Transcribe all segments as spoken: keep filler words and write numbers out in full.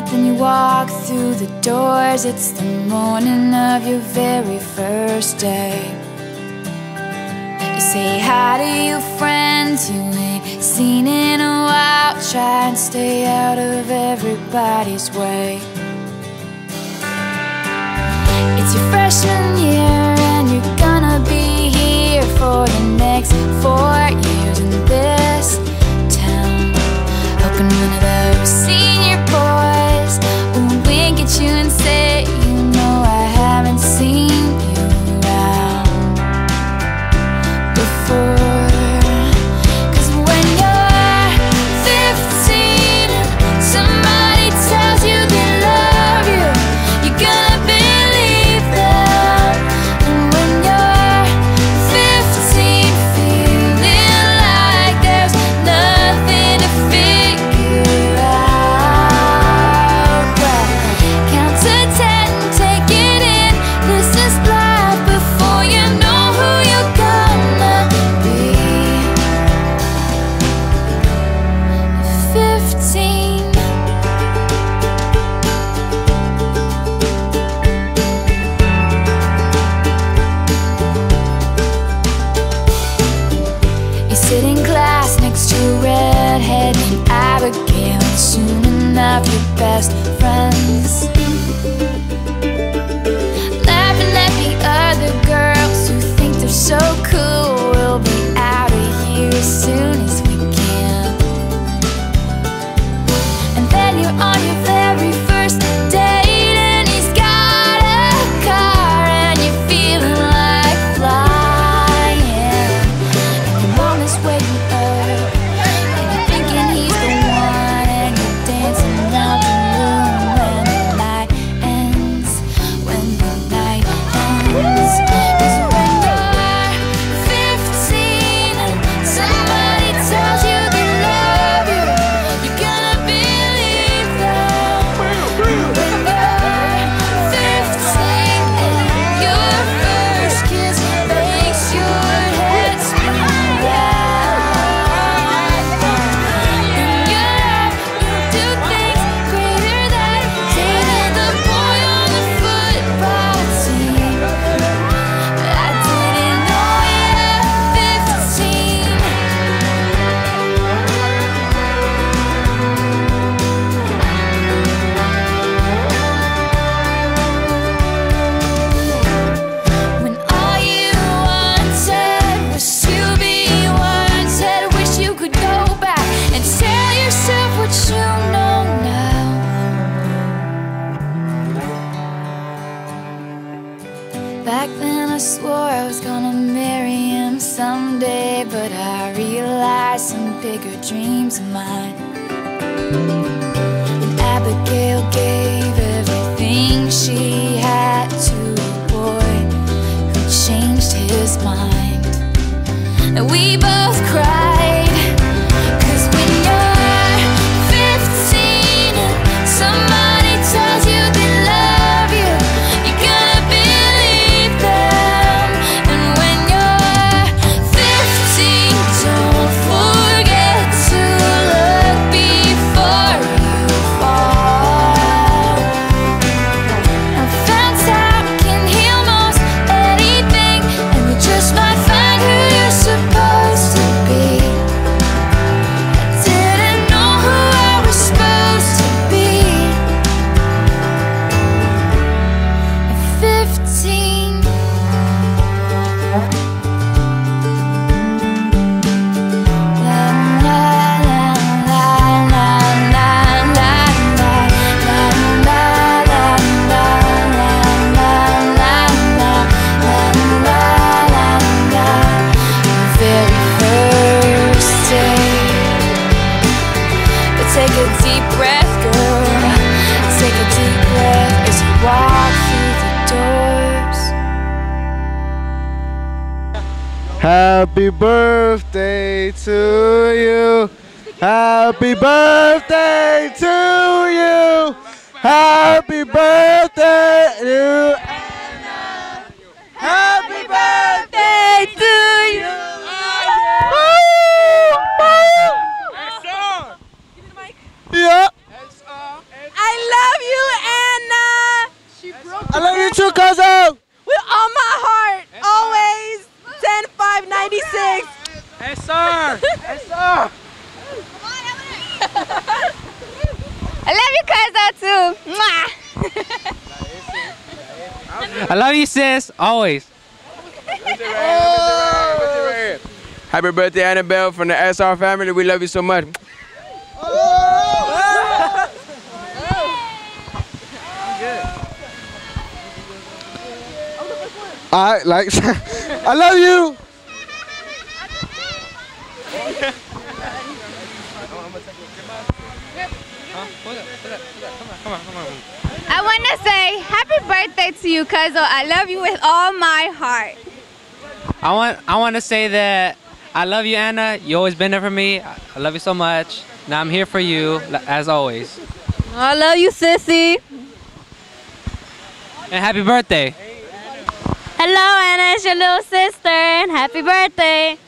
Then you walk through the doors, it's the morning of your very first day. You say hi to your friends you ain't seen in a while, try and stay out of everybody's way. It's your freshman year and you're gonna be here for the next four years in this town, hoping one of those senior boys will wink at you and say, you know I haven't seen you around before. Cause when you're fifteen, somebody tells you they love you, you're gonna believe them. And when you're fifteen, feeling like there's nothing to figure out, well, count to ten, take it in, this is life before you know who you're gonna be. Fifteen. You sit in class next to a redhead named Abigail, and soon enough your best friends, laughing at the other girls who think they're so cool. We'll be out of here as soon as we can. And then you're on your very first date and he's got a car and you're feeling like flying. And your mom is waiting up and you're thinking he's the one, and you're dancing around the room when the night ends, when the night ends. 'Cause when you're fifteen, somebody tells you they love you, you're gonna believe them. When you're fifteen and your first kiss makes your head spin round, then you're you do things greater than dating the boy on the football team. I didn't know you at fifteen. When all you wanted was to be wanted, wish you could go back and tell yourself what you know now. Back then I swore I was gonna marry him someday, but I realized some bigger dreams of mine. And Abigail gave everything she had to a boy who changed his mind. And we both cried. 'Cause when you're fifteen, somebody tells you they love you, you're gonna believe them. And when you're fifteen, don't forget to look before you fall. I found time can heal most anything, and you just might find who you're supposed to be. I didn't know who I was supposed to be at fifteen. La la la la la la la la la la la la la la la la. Your very first day. But take a deep breath, girl. Take a deep breath as you walk through the doors. Happy birthday to you. Happy birthday to you. Happy birthday to Anna. Happy birthday to you. Give me the mic. Yeah. I love I love you too, Cuzzo. With all my heart, always. ten five ninety-six. S R. S R. I love you, Cuzzo, too. Mwah. I love you, sis. Always. Happy birthday, Annabelle, from the S R family. We love you so much. I like. I love you. I want to say happy birthday to you, Cuzzo. I love you with all my heart. I want I want to say that I love you, Anna. You always been there for me. I love you so much. Now I'm here for you, as always. I love you, sissy. And happy birthday. Hello, Anna. It's your little sister, and happy birthday.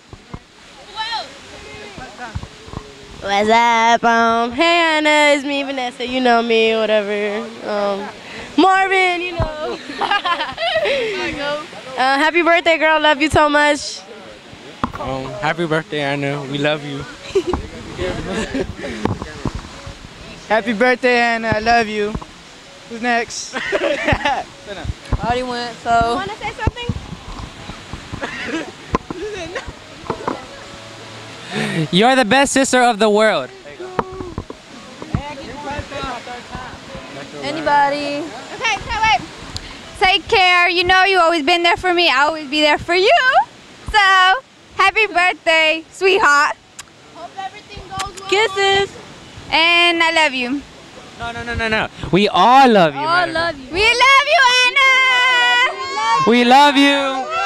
What's up? Um, hey Anna, it's me, Vanessa. You know me, whatever. Um, Marvin, you know. uh, happy birthday, girl. Love you so much. Um, happy birthday, Anna. We love you. Happy birthday, Anna. I love you. Who's next? I already went, so. Want to say something? You're the best sister of the world. Anybody? Okay, okay, wait. Take care. You know you always been there for me. I'll always be there for you. So, happy birthday, sweetheart. Hope everything goes well. Kisses. And I love you. No, no, no, no, no. We all love you. All matter. love you. We love you, Anna. We love you.